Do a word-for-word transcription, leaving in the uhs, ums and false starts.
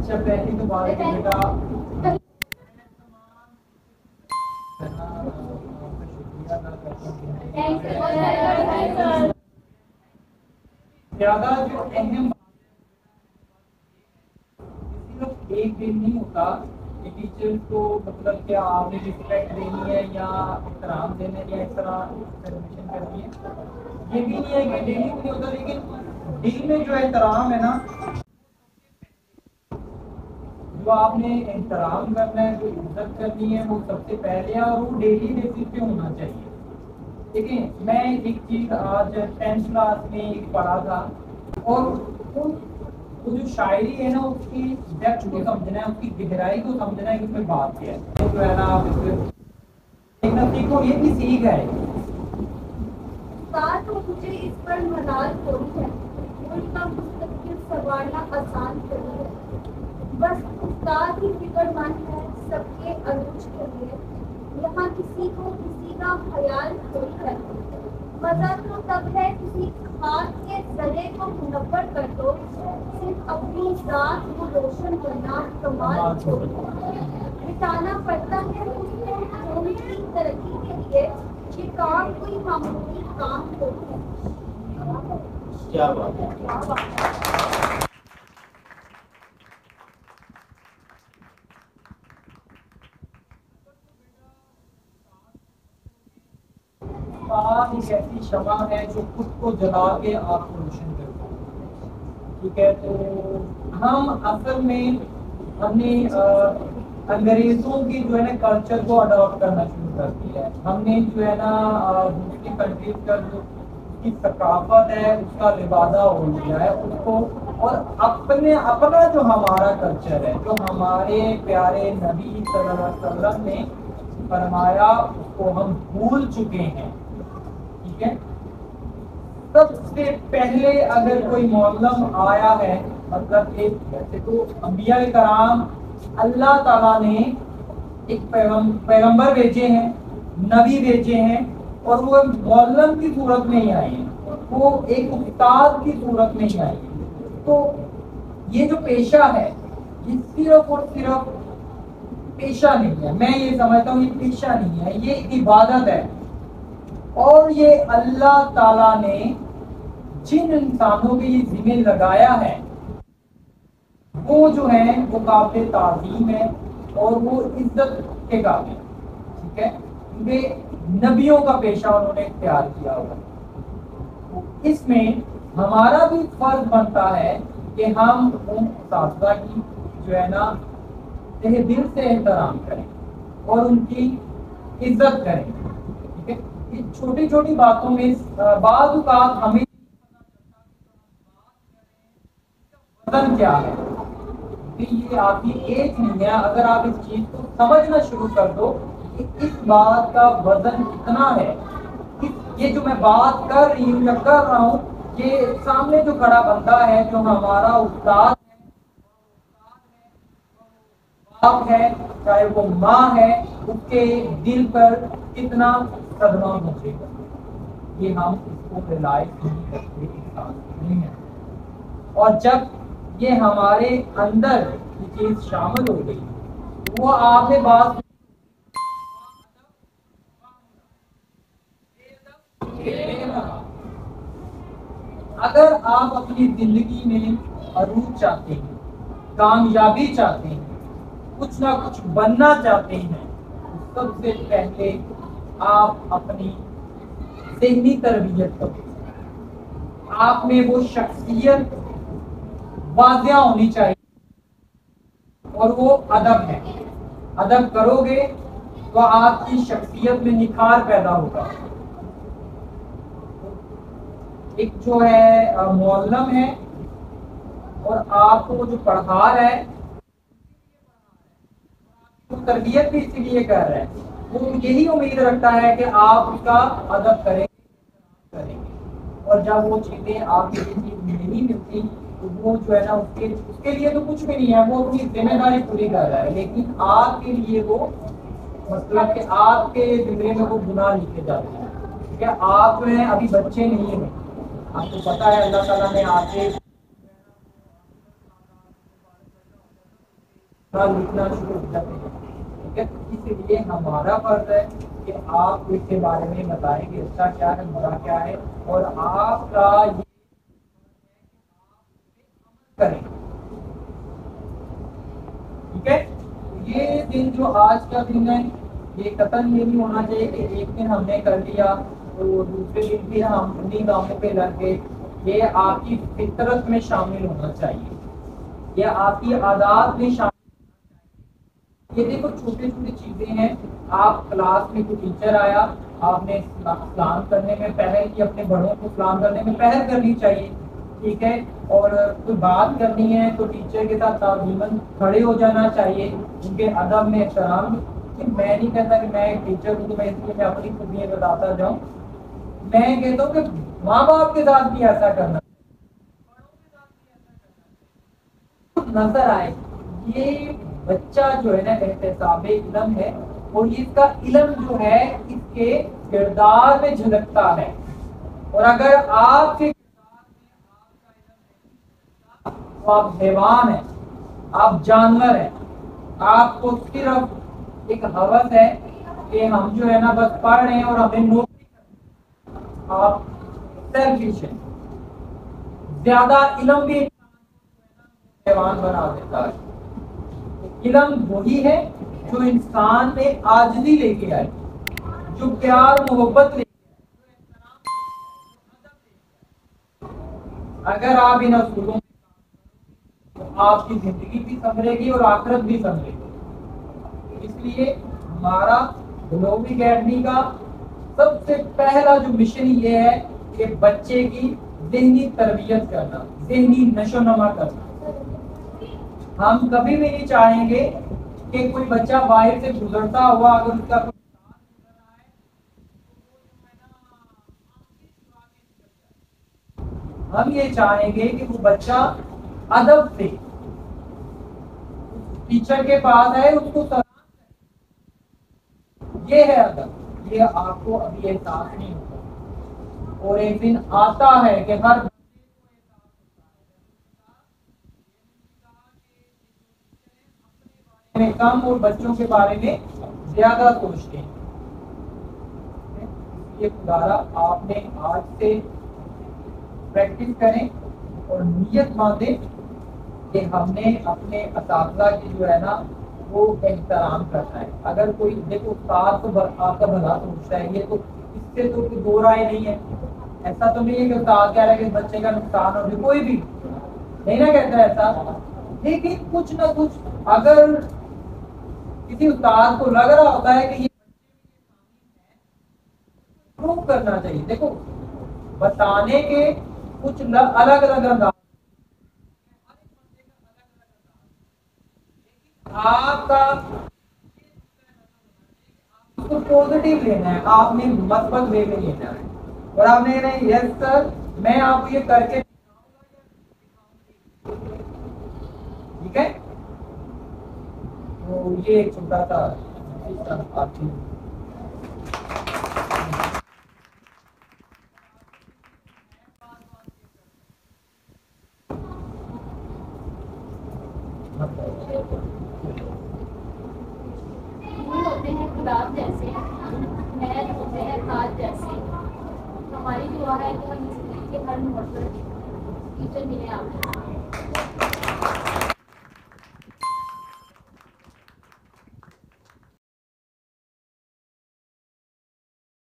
اچھا پہلی تو بات ہے بیٹا زیادہ جو اہم صرف ایک دن نہیں ہوتا کہ ٹیچر کو مطلب کیا آپ نے رسپیکٹ دینی ہے یا احترام دینا ہے یا اس طرح سیلیبریشن کرنی ہے، یہ بھی نہیں ہے کہ ڈیلی نہیں ہوتا، لیکن دن میں جو احترام ہے نا جو آپ نے احترام کرنا ہے، جو عزت کرنی ہے وہ سب سے پہلے اور وہ ڈیلی بیسس پہ ہونا چاہیے. دیکھیں میں ایک چیز آج ٹینتھ کلاس میں ایک پڑھا تھا اور وہ جو شاعری ہے نا اس کی ڈیپتھ کو سمجھنا ہے، اس کی گہرائی کو سمجھنا ہے کہ اس میں بات کیا ہے. تو جو ہے نا آپ ایک نہ سیکھو، یہ بھی سیکھ ہے. بات تو مجھے اس پر ملال تھوڑی ہے، ان کا مستقبل سنوارنا آسان تھوڑی ہے. بس استاد ہی فکر مند ہے سب کے عروج کے لیے، یہاں کسی کو کسی کا خیال تھوڑی ہے. مزہ تو تب ہے کسی خاص کے ذرے کو منور کر دو، صرف اپنی ذات کو روشن کرنا کمال چھوڑ مٹانا پڑتا ہے اس کو قوم کی ترقی کے لیے. یہ کام کوئی معمولی کام نہیں ہے. کیا بات ہے. ایک ایسی شمع ہے جو خود کو جلا کے آپ کو روشن کرتا ہے. ٹھیک ہے، تو ہم اصل میں ہم نے انگریزوں کی جو ہے نا کلچر کو اڈاپٹ کرنا شروع کر دیا ہے. ہم نے جو ہے نا دوسری کنٹریز کا جو کی ثقافت ہے اس کا لبادہ ہو لیا ہے اس کو، اور اپنے اپنا جو ہمارا کلچر ہے، جو ہمارے پیارے نبی صلی اللہ علیہ وسلم نے فرمایا اس کو ہم بھول چکے ہیں. ٹھیک ہے، سب سے پہلے اگر کوئی معلم آیا ہے مطلب ایک ویسے تو انبیاء کرام اللہ تعالیٰ نے ایک پیغمبر بھیجے ہیں، نبی بھیجے ہیں، اور وہ معلم کی صورت میں ہی آئے ہیں، وہ ایک استاد کی صورت میں ہی آئے ہیں. تو یہ جو پیشہ ہے یہ صرف اور صرف پیشہ نہیں ہے، میں یہ سمجھتا ہوں یہ پیشہ نہیں ہے، یہ ایک عبادت ہے. اور یہ اللہ تعالیٰ نے جن انسانوں کے یہ ذمہ لگایا ہے وہ جو ہیں وہ قابل تعظیم ہے اور وہ عزت کے قابل ہے. ٹھیک ہے، کیونکہ نبیوں کا پیشہ انہوں نے اختیار کیا ہوگا. اس میں ہمارا بھی فرض بنتا ہے کہ ہم ان اساتذہ کی جو ہے نا تہ دل سے احترام کریں اور ان کی عزت کریں. ٹھیک ہے، چھوٹی چھوٹی باتوں میں بعض اوقات ہمیں وزن کیا ہے، یہ آپ کی ایج نہیں ہے. اگر آپ اس چیز کو سمجھنا شروع کر دو کہ اس بات کا وزن کتنا ہے، یہ جو میں بات کر رہی ہوں یا کر رہا ہوں، یہ سامنے جو کھڑا بندہ ہے جو ہمارا استاد باپ ہے چاہے وہ ماں ہے، اس کے دل پر کتنا صدمہ پہنچے گا. یہ ہم اس کو ریلائز نہیں کرتے نہیں ہے. اور جب یہ ہمارے اندر یہ چیز شامل ہو گئی، وہ آپ نے بات اگر آپ اپنی زندگی میں عروج چاہتے ہیں، کامیابی چاہتے ہیں، کچھ نہ کچھ بننا چاہتے ہیں، تو سب سے پہلے آپ اپنی ذہنی تربیت کرو. آپ میں وہ شخصیت واضح ہونی چاہیے اور وہ ادب ہے. ادب کرو گے تو آپ کی شخصیت میں نکھار پیدا ہوگا. ایک جو ہے معلم ہے اور آپ کو جو پڑھا رہا ہے تو تربیت بھی اسی لیے کر رہا ہے، وہ یہی امید رکھتا ہے کہ آپ اس کا ادب کریں گے. اور جب وہ چیزیں آپ کے لیے نہیں ملتی تو وہ جو ہے نا اس کے اس کے لیے تو کچھ بھی نہیں ہے، وہ اپنی ذمہ داری پوری کر رہا ہے. لیکن آپ کے لیے وہ مطلب کہ آپ کے زمرے میں وہ گناہ لکھے جاتے ہیں. ٹھیک ہے، آپ جو ہیں ابھی بچے نہیں ہیں. آپ کو پتا ہے اللہ تعالیٰ نے آپ کے لکھنا شروع ہو جاتے ہیں. ٹھیک ہے, اس لیے ہمارا فرض ہے کہ آپ اس کے بارے میں بتائیں کہ اچھا کیا ہے, برا کیا ہے, اور آپ کا یہ کریں. ٹھیک ہے, یہ دن جو آج کا دن ہے یہ قتل یہ نہیں ہونا چاہیے کہ ایک دن ہم نے کر لیا تو دوسرے دن بھی ہم انہیں کاموں پہ لگ گئے. یہ آپ کی فطرت میں شامل ہونا چاہیے, یہ آپ کی عادات میں شامل. یہ دیکھو چھوٹی چھوٹی چیزیں ہیں. آپ کلاس میں کوئی ٹیچر آیا, آپ نے سلام کرنے میں پہل کی, اپنے بڑوں کو سلام کرنے میں پہل کرنی چاہیے. ٹھیک ہے, اور کوئی بات کرنی ہے تو ٹیچر کے ساتھ تعظیماً کھڑے ہو جانا چاہیے, ان کے ادب میں احترام. میں نہیں کہتا کہ میں ایک ٹیچر ہوں تو میں اس لیے میں اپنی خوبیاں بتاتا جاؤں. میں کہتا ہوں کہ ماں باپ کے ساتھ بھی ایسا کرنا, نظر آئے. یہ بچہ جو ہے نا احتساب علم ہے, اور اس کا علم جو ہے اس کے کردار میں جھلکتا ہے. اور اگر آپ کے تو آپ حیوان ہیں, آپ جانور ہیں, آپ کو صرف ایک ہوس ہے کہ ہم جو ہے نا بس پڑھ رہے ہیں اور ہمیں نوکری کرنی. آپ سیلفش ہیں. زیادہ علم بھی حیوان بنا دیتا ہے. علم وہی ہے جو انسان میں عاجزی لے کے آئے, جو پیار محبت لے کے آئے. اگر آپ ان اصولوں تو آپ کی زندگی بھی سنبھلے گی اور آخرت بھی سنبھلے گی. اس لیے ہمارا گلوب اکیڈمی کا سب سے پہلا جو مشن یہ ہے کہ بچے کی ذہنی تربیت کرنا, ذہنی نشو و نما کرنا. ہم کبھی بھی نہیں چاہیں گے کہ کوئی بچہ باہر سے گزرتا ہوا اگر اس کا کوئی ہم یہ چاہیں گے کہ وہ بچہ ادب سے ٹیچر کے پاس ہے, اس کو سلام کرے. یہ ہے ادب. یہ آپ کو ابھی احساس نہیں ہوتا, اور ایک دن آتا ہے کہ ہر میں کم اور بچوں کے بارے میں زیادہ سوچتے ہیں. یہ خدارا آپ نے آج سے پریکٹس کریں اور نیت باندھیں کہ ہم نے اپنے اساتذہ کی جو ہے نا وہ احترام کرنا ہے. اگر کوئی دیکھو استاد تو آپ کا بھلا سوچتا ہے, یہ تو اس سے تو کوئی دو رائے نہیں ہے. ایسا تو نہیں ہے کہ استاد کہہ رہا ہے کہ بچے کا نقصان ہو جائے, کوئی بھی نہیں نہ کہتا ہے ایسا. لیکن کچھ نہ کچھ اگر کسی استاد کو لگ رہا ہوتا ہے کہ یہ پروو کرنا چاہیے. دیکھو بتانے کے کچھ الگ الگ انداز, آپ کا اس کو پازیٹیو لینا ہے, آپ نے مثبت وے میں لینا ہے, اور آپ نے کہنا ہے یس سر میں آپ کو یہ کر کے ٹھیک ہے. تو یہ ایک چھوٹا سا آپ کی ہوتے ہیں گلاب جیسے, محل ہوتے ہیں تاج جیسے. ہماری دعا ہے کہ ہم اس کے ہر موڑ پر ٹیچر ملے آپ